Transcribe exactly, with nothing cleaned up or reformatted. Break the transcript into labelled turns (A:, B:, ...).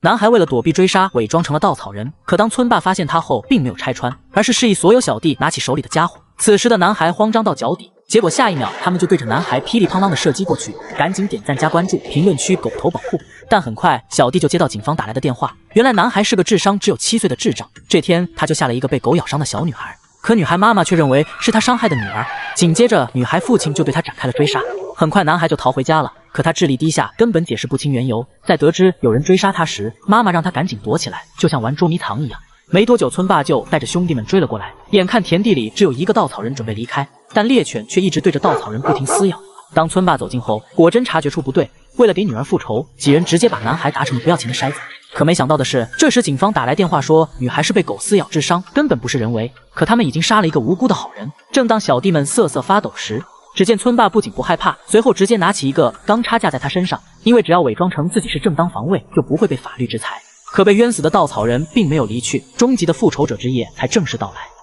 A: 男孩为了躲避追杀，伪装成了稻草人。可当村霸发现他后，并没有拆穿，而是示意所有小弟拿起手里的家伙。此时的男孩慌张到脚底，结果下一秒他们就对着男孩噼里啪啦的射击过去。赶紧点赞加关注，评论区狗头保护。但很快，小弟就接到警方打来的电话，原来男孩是个智商只有七岁的智障。这天，他就吓了一个被狗咬伤的小女孩。可女孩妈妈却认为是他伤害的女儿。紧接着，女孩父亲就对他展开了追杀。很快，男孩就逃回家了。可他智力低下，根本解释不清缘由。在得知有人追杀他时，妈妈让他赶紧躲起来，就像玩捉迷藏一样。没多久，村霸就带着兄弟们追了过来。眼看田地里只有一个稻草人准备离开，但猎犬却一直对着稻草人不停撕咬。当村霸走近后，果真察觉出不对，为了给女儿复仇，几人直接把男孩打成了不要钱的筛子。可没想到的是，这时警方打来电话说，女孩是被狗撕咬致伤，根本不是人为。可他们已经杀了一个无辜的好人。正当小弟们瑟瑟发抖时，只见村霸不仅不害怕，随后直接拿起一个钢叉架在他身上，因为只要伪装成自己是正当防卫，就不会被法律制裁。可被冤死的稻草人并没有离去，终极的复仇者之夜才正式到来。